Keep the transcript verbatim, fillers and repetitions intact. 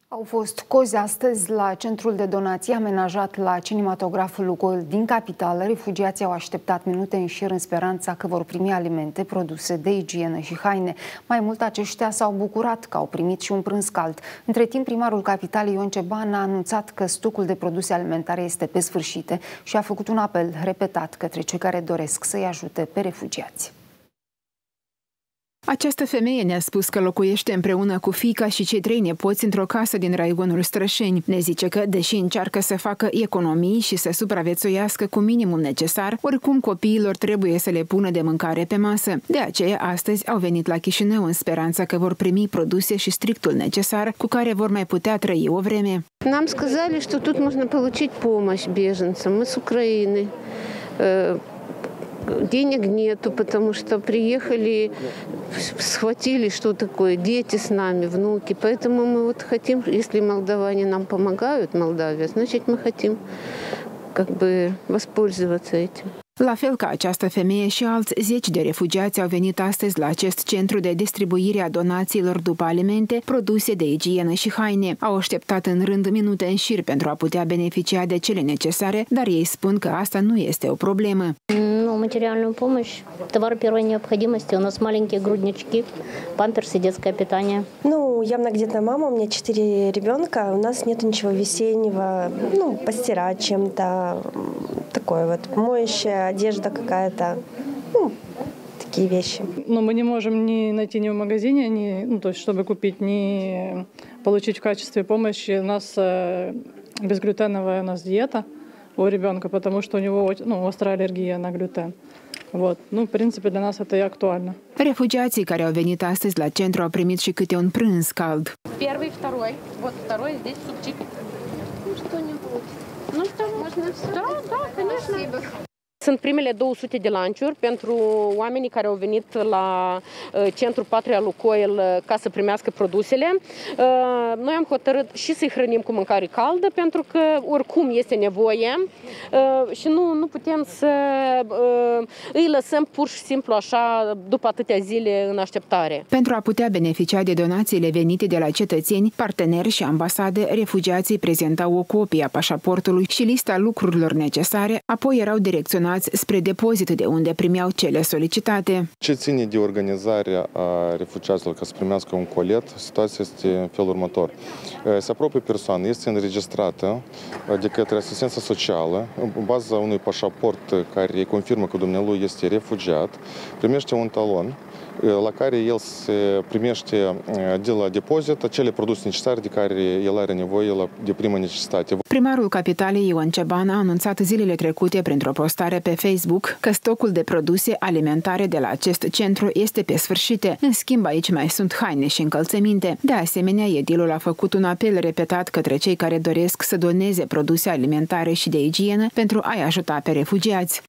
Au fost cozi astăzi la centrul de donații amenajat la cinematograful Lugoil din capitală. Refugiații au așteptat minute în șir în speranța că vor primi alimente, produse de igienă și haine. Mai mult, aceștia s-au bucurat că au primit și un prânz cald. Între timp, primarul capitalei Ion Ceban a anunțat că stocul de produse alimentare este pe sfârșite și a făcut un apel repetat către cei care doresc să-i ajute pe refugiați. Această femeie ne-a spus că locuiește împreună cu fiica și cei trei nepoți într-o casă din raionul Strășeni. Ne zice că, deși încearcă să facă economii și să supraviețuiască cu minimum necesar, oricum copiilor trebuie să le pună de mâncare pe masă. De aceea, astăzi au venit la Chișinău în speranța că vor primi produse și strictul necesar cu care vor mai putea trăi o vreme. Нам сказали, что тут можно получить помощь беженцам. Мы с Украины. Денег нету, потому что приехали, схватили, что такое, дети с нами, внуки. Поэтому мы вот хотим, если молдаване нам помогают, Молдавия, значит мы хотим как бы воспользоваться этим. La fel ca această femeie și alți zeci de refugiați au venit astăzi la acest centru de distribuire a donațiilor după alimente, produse de igienă și haine. Au așteptat în rând minute în șir pentru a putea beneficia de cele necesare, dar ei spun că asta nu este o problemă. Материальную помощь, товары первой необходимости. У нас маленькие груднички, памперсы, детское питание. Ну, я многодетная мама, у меня четыре ребенка, у нас нет ничего весеннего, ну, постирать чем-то, такое вот, моющая одежда какая-то, ну, такие вещи. Но мы не можем ни найти ни в магазине, ни, ну, то есть, чтобы купить, ни получить в качестве помощи. У нас безглютеновая у нас диета у ребенка, потому что у него, ну, острая аллергия на глютен. Вот. Ну, в принципе, для нас это и актуально. Refugiații care au venit astăzi la centru au primit și câte un prânz cald. Первый, второй. Вот второй, здесь супчик. Ну, что-нибудь. Ну, что, можно? Да, да, конечно. Спасибо. Sunt primele două sute de lunch-uri pentru oamenii care au venit la centrul Patria Lugoil ca să primească produsele. Noi am hotărât și să-i hrănim cu mâncare caldă, pentru că oricum este nevoie și nu, nu putem să îi lăsăm pur și simplu așa după atâtea zile în așteptare. Pentru a putea beneficia de donațiile venite de la cetățeni, parteneri și ambasade, refugiații prezentau o copie a pașaportului și lista lucrurilor necesare, apoi erau direcționați spre depozit de unde primeau cele solicitate. Ce ține de organizarea a refugiaților ca să primească un colet, situația este în felul următor. Se apropie persoană, este înregistrată de către asistența socială, în baza unui pașaport care confirmă că dumnealui este refugiat, primește un talon la care el se primește de la depozit acele produse necesare de care el are nevoie de primă necesitate. Primarul capitalei Ion Ceban a anunțat zilele trecute printr-o postare pe Facebook că stocul de produse alimentare de la acest centru este pe sfârșite. În schimb, aici mai sunt haine și încălțăminte. De asemenea, edilul a făcut un apel repetat către cei care doresc să doneze produse alimentare și de igienă pentru a-i ajuta pe refugiați.